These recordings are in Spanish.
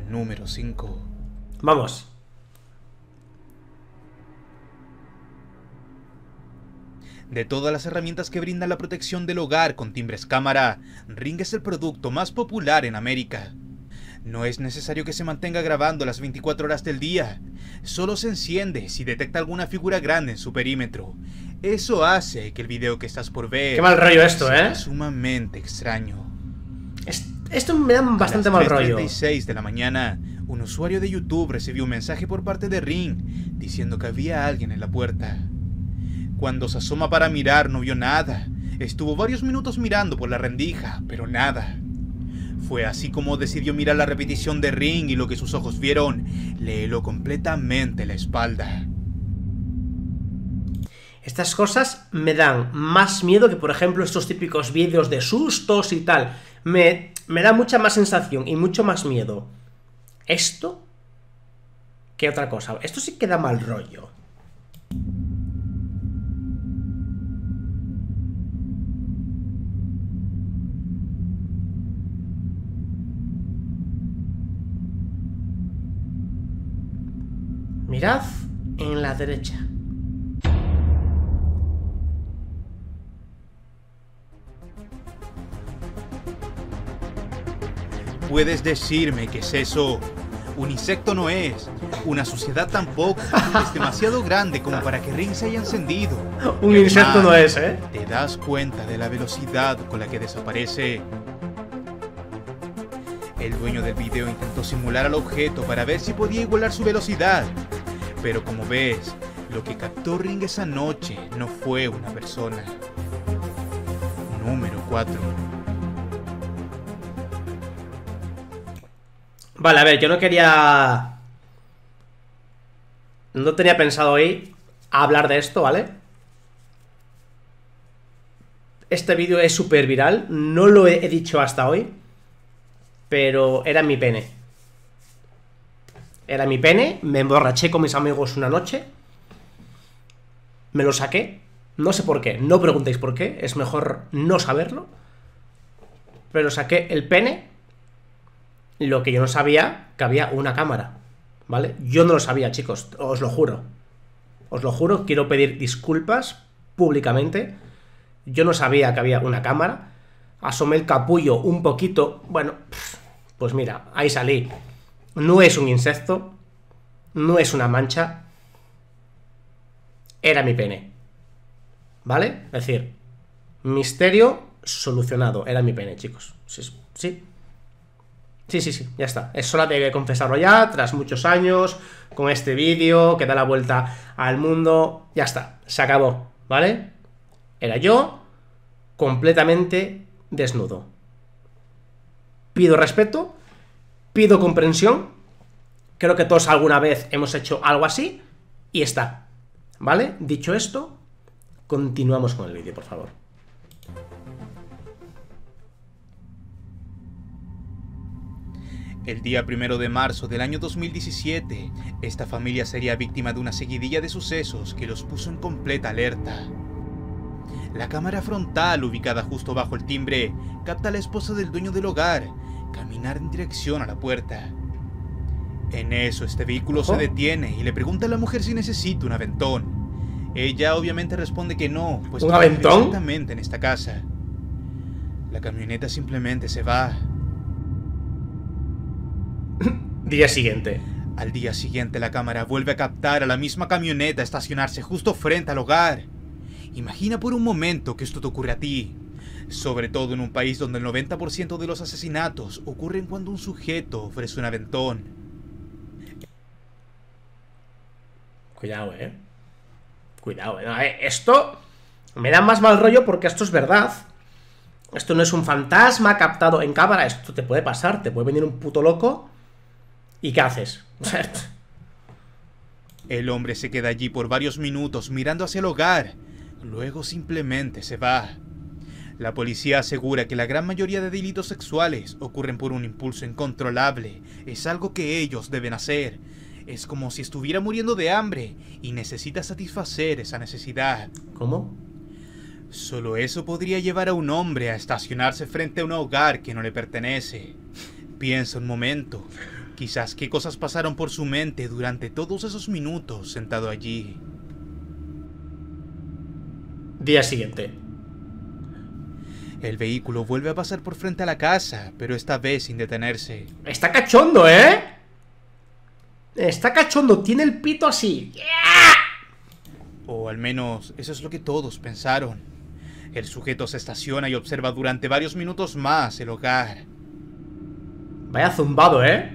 número 5. Vamos. De todas las herramientas que brindan la protección del hogar con timbres cámara, Ring es el producto más popular en América. No es necesario que se mantenga grabando las 24 horas del día. Solo se enciende si detecta alguna figura grande en su perímetro. Eso hace que el video que estás por ver... Qué mal rollo esto, sea sumamente extraño. Esto me da bastante mal rollo. A las 3:36 de la mañana, un usuario de YouTube recibió un mensaje por parte de Ring diciendo que había alguien en la puerta. Cuando se asoma para mirar no vio nada. Estuvo varios minutos mirando por la rendija, pero nada. Fue así como decidió mirar la repetición de Ring y lo que sus ojos vieron le heló completamente la espalda. Estas cosas me dan más miedo que, por ejemplo, estos típicos vídeos de sustos y tal. Me da mucha más sensación y mucho más miedo esto que otra cosa. Esto sí que da mal rollo. Mirad en la derecha. ¿Puedes decirme qué es eso? Un insecto no es, una suciedad tampoco. Es demasiado grande como para que Ring se haya encendido. Un insecto no es, ¿eh? ¿Te das cuenta de la velocidad con la que desaparece? El dueño del video intentó simular al objeto para ver si podía igualar su velocidad. Pero como ves, lo que captó Ring esa noche no fue una persona. Número 4. Vale, a ver, yo no quería... No tenía pensado hoy hablar de esto, ¿vale? Este vídeo es súper viral, no lo he dicho hasta hoy, pero era mi pene. Era mi pene, me emborraché con mis amigos una noche, me lo saqué, no sé por qué, no preguntéis por qué, es mejor no saberlo, pero saqué el pene, lo que yo no sabía, que había una cámara, ¿vale? Yo no lo sabía, chicos, os lo juro, quiero pedir disculpas públicamente, yo no sabía que había una cámara, asomé el capullo un poquito, bueno, pues mira, ahí salí. No es un insecto, no es una mancha, era mi pene, ¿vale? Es decir, misterio solucionado, era mi pene, chicos. Sí, ya está. Es hora de confesarlo ya, tras muchos años, con este vídeo que da la vuelta al mundo, ya está, se acabó, ¿vale? Era yo, completamente desnudo. Pido respeto, pido comprensión. Creo que todos alguna vez hemos hecho algo así y está, ¿vale? Dicho esto, continuamos con el vídeo, por favor. El día 1 de marzo del año 2017, esta familia sería víctima de una seguidilla de sucesos que los puso en completa alerta. La cámara frontal, ubicada justo bajo el timbre, capta a la esposa del dueño del hogar caminar en dirección a la puerta. En eso, este vehículo se detiene y le pregunta a la mujer si necesita un aventón. Ella obviamente responde que no, pues ¿un aventón? Exactamente en esta casa. La camioneta simplemente se va. Día siguiente. Al día siguiente la cámara vuelve a captar a la misma camioneta estacionarse justo frente al hogar. Imagina por un momento que esto te ocurre a ti. Sobre todo en un país donde el 90% de los asesinatos ocurren cuando un sujeto ofrece un aventón. Cuidado, cuidado, esto me da más mal rollo porque esto es verdad. Esto no es un fantasma captado en cámara. Esto te puede pasar, te puede venir un puto loco. ¿Y qué haces? El hombre se queda allí por varios minutos mirando hacia el hogar. Luego simplemente se va. La policía asegura que la gran mayoría de delitos sexuales ocurren por un impulso incontrolable. Es algo que ellos deben hacer. Es como si estuviera muriendo de hambre y necesita satisfacer esa necesidad. ¿Cómo? Solo eso podría llevar a un hombre a estacionarse frente a un hogar que no le pertenece. Piensa un momento. Quizás qué cosas pasaron por su mente durante todos esos minutos sentado allí. Día siguiente. El vehículo vuelve a pasar por frente a la casa, pero esta vez sin detenerse. Está cachondo, ¿eh? Está cachondo, tiene el pito así. O al menos eso es lo que todos pensaron. El sujeto se estaciona y observa durante varios minutos más el hogar. Vaya zumbado, ¿eh?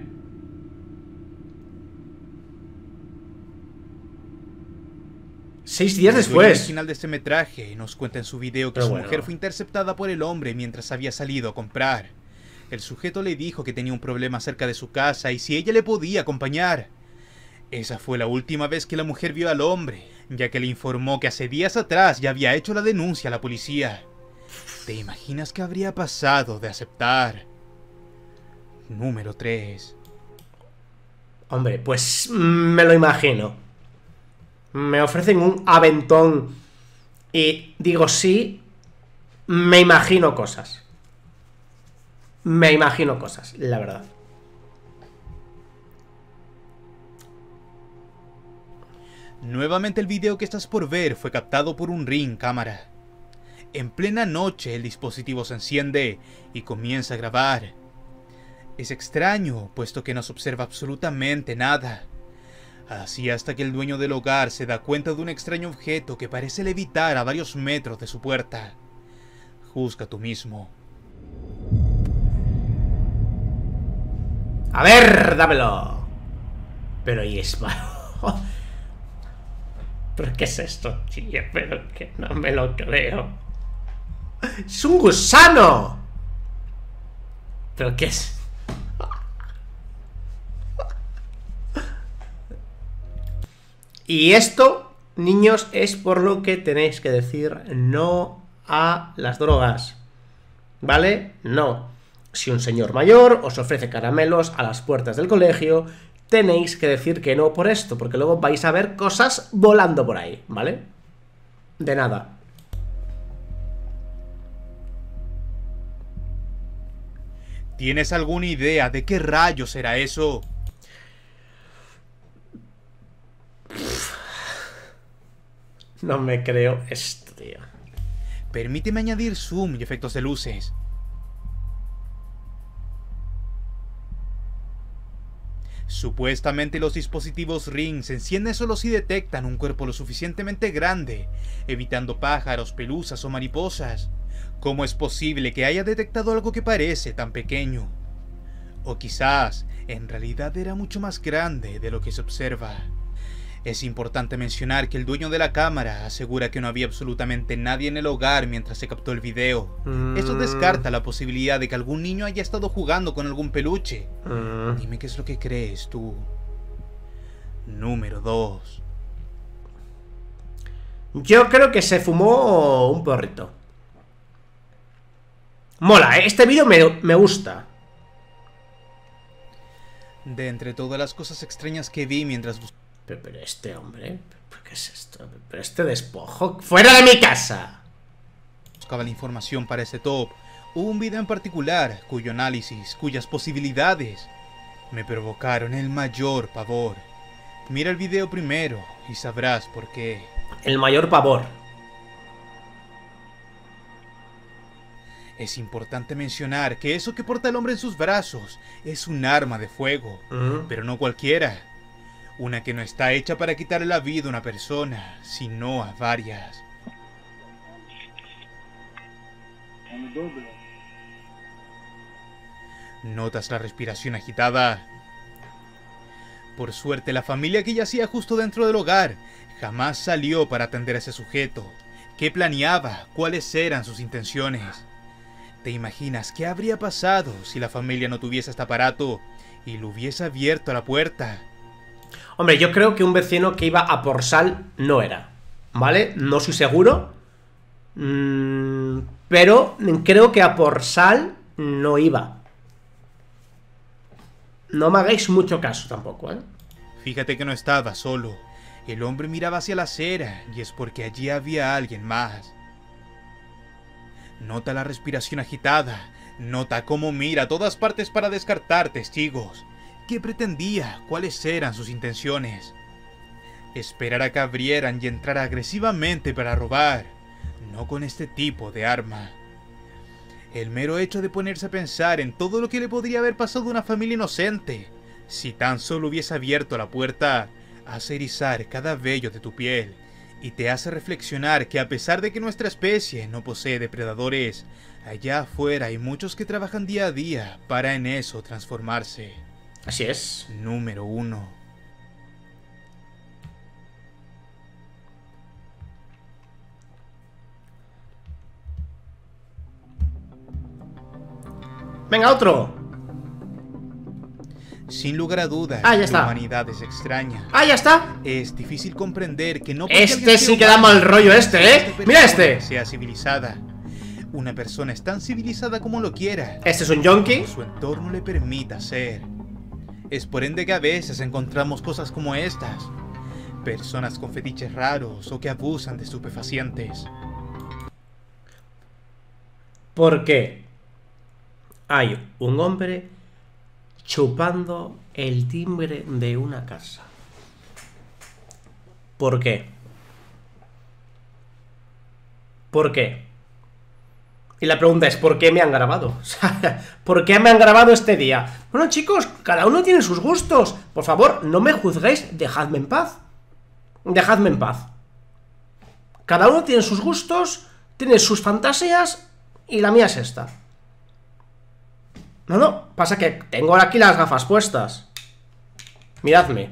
Seis días El dueño después. original de este metraje nos cuenta en su video que Pero su bueno. mujer fue interceptada por el hombre mientras había salido a comprar. El sujeto le dijo que tenía un problema cerca de su casa y si ella le podía acompañar. Esa fue la última vez que la mujer vio al hombre, ya que le informó que hace días atrás ya había hecho la denuncia a la policía. ¿Te imaginas qué habría pasado de aceptar? Número 3. Hombre, pues me lo imagino. Me ofrecen un aventón y digo sí, me imagino cosas. Me imagino cosas, la verdad. Nuevamente el video que estás por ver fue captado por un Ring cámara. En plena noche el dispositivo se enciende y comienza a grabar. Es extraño, puesto que no se observa absolutamente nada. Así hasta que el dueño del hogar se da cuenta de un extraño objeto que parece levitar a varios metros de su puerta. Juzga tú mismo. A ver, dámelo. Pero y es malo. ¿Pero qué es esto, tío? Pero que no me lo creo. ¡Es un gusano! ¿Pero qué es? Y esto, niños, es por lo que tenéis que decir no a las drogas. ¿Vale? No. Si un señor mayor os ofrece caramelos a las puertas del colegio, tenéis que decir que no por esto, porque luego vais a ver cosas volando por ahí, ¿vale? De nada. ¿Tienes alguna idea de qué rayos era eso? No me creo esto, tío. Permíteme añadir zoom y efectos de luces. Supuestamente los dispositivos Ring se encienden solo si detectan un cuerpo lo suficientemente grande, evitando pájaros, pelusas o mariposas. ¿Cómo es posible que haya detectado algo que parece tan pequeño? O quizás, en realidad era mucho más grande de lo que se observa. Es importante mencionar que el dueño de la cámara asegura que no había absolutamente nadie en el hogar mientras se captó el video. Esto descarta la posibilidad de que algún niño haya estado jugando con algún peluche. Dime qué es lo que crees tú. Número 2. Yo creo que se fumó un porrito. Mola, ¿eh? Este vídeo me gusta. De entre todas las cosas extrañas que vi mientras Pero este hombre, ¿qué es esto? Pero este despojo, ¡fuera de mi casa! buscaba la información para este top, hubo un video en particular cuyo análisis, cuyas posibilidades me provocaron el mayor pavor. Mira el video primero y sabrás por qué. El mayor pavor. Es importante mencionar que eso que porta el hombre en sus brazos es un arma de fuego, pero no cualquiera. Una que no está hecha para quitarle la vida a una persona, sino a varias. ¿Notas la respiración agitada? Por suerte, la familia que yacía justo dentro del hogar jamás salió para atender a ese sujeto. ¿Qué planeaba? ¿Cuáles eran sus intenciones? ¿Te imaginas qué habría pasado si la familia no tuviese este aparato y lo hubiese abierto a la puerta? Hombre, yo creo que un vecino que iba a por sal no era, ¿vale? No soy seguro, pero creo que a por sal no iba. No me hagáis mucho caso tampoco, ¿eh? Fíjate que no estaba solo. El hombre miraba hacia la acera y es porque allí había alguien más. Nota la respiración agitada. Nota cómo mira a todas partes para descartar testigos. ¿Qué pretendía? ¿Cuáles eran sus intenciones? Esperar a que abrieran y entrar agresivamente para robar, no con este tipo de arma. El mero hecho de ponerse a pensar en todo lo que le podría haber pasado a una familia inocente, si tan solo hubiese abierto la puerta, hace erizar cada vello de tu piel y te hace reflexionar que a pesar de que nuestra especie no posee depredadores, allá afuera hay muchos que trabajan día a día para en eso transformarse. Así es. Número 1. Venga, otro. Sin lugar a dudas, Ya la está. humanidad es extraña. Ya está. Es difícil comprender que no porque Este alguien sí sea que da humano, mal rollo, ¿eh? Mira persona este. sea civilizada. Una persona es tan civilizada como lo quiera, Este es un yonki. como su entorno le permita ser. Es por ende que a veces encontramos cosas como estas. Personas con fetiches raros o que abusan de estupefacientes. ¿Por qué hay un hombre chupando el timbre de una casa? ¿Por qué? ¿Por qué? Y la pregunta es, ¿por qué me han grabado? O sea, ¿por qué me han grabado este día? Bueno, chicos, cada uno tiene sus gustos. Por favor, no me juzguéis, dejadme en paz. Dejadme en paz. Cada uno tiene sus gustos, tiene sus fantasías, y la mía es esta. No, pasa que tengo aquí las gafas puestas. Miradme.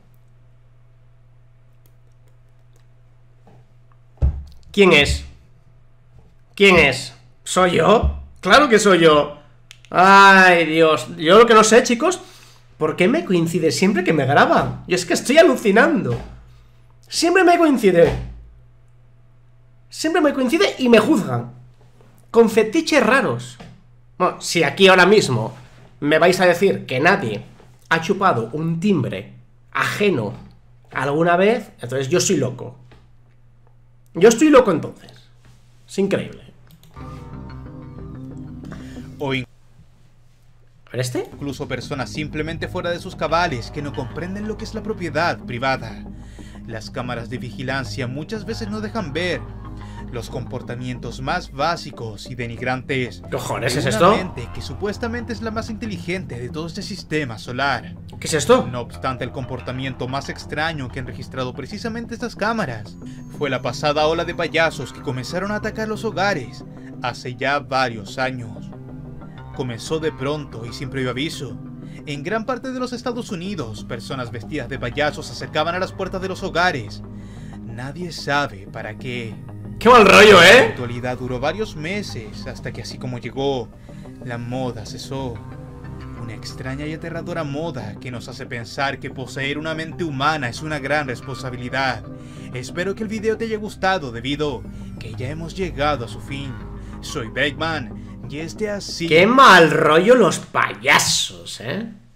¿Quién es? ¿Quién es? ¿Soy yo? ¡Claro que soy yo! ¡Ay, Dios! Yo lo que no sé, chicos, ¿por qué me coincide siempre que me graban? Yo es que estoy alucinando. Siempre me coincide. Siempre me coincide y me juzgan. Con fetiches raros. Bueno, si aquí ahora mismo me vais a decir que nadie ha chupado un timbre ajeno alguna vez, entonces yo soy loco. Yo estoy loco entonces. Es increíble. O A ver este. incluso personas simplemente fuera de sus cabales que no comprenden lo que es la propiedad privada. Las cámaras de vigilancia muchas veces no dejan ver los comportamientos más básicos y denigrantes. ¿Qué cojones de es una esto? mente que supuestamente es la más inteligente de todo este sistema solar. ¿Qué es esto? No obstante, el comportamiento más extraño que han registrado precisamente estas cámaras fue la pasada ola de payasos que comenzaron a atacar los hogares hace ya varios años. Comenzó de pronto y sin previo aviso. En gran parte de los Estados Unidos, personas vestidas de payasos se acercaban a las puertas de los hogares. Nadie sabe para qué. ¡Qué mal rollo, La eh! actualidad duró varios meses hasta que, así como llegó, la moda cesó. Una extraña y aterradora moda que nos hace pensar que poseer una mente humana es una gran responsabilidad. Espero que el video te haya gustado debido que ya hemos llegado a su fin. Soy Breakman y este ha sido... ¡Qué mal rollo los payasos, eh!